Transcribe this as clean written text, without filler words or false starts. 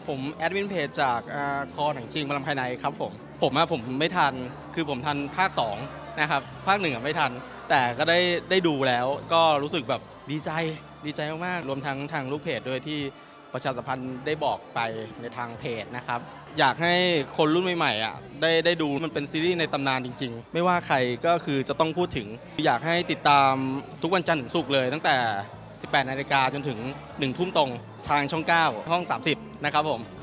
ผมแอดมินเพจจากคอหนังจริงมาลำภายในครับผมไม่ทันคือผมทันภาค2นะครับภาค1ไม่ทันแต่ก็ได้ดูแล้วก็รู้สึกแบบดีใจมากๆรวมทั้งทางลูกเพจด้วยที่ประชาสัมพันธ์ได้บอกไปในทางเพจนะครับอยากให้คนรุ่นใหม่ๆได้ดูมันเป็นซีรีส์ในตำนานจริงๆไม่ว่าใครก็คือจะต้องพูดถึงอยากให้ติดตามทุกวันจันทร์ถึงศุกร์เลยตั้งแต่ 18 นาฬิกาจนถึง 1 ทุ่มตรงทางช่อง 9 ห้อง 30 นะครับผม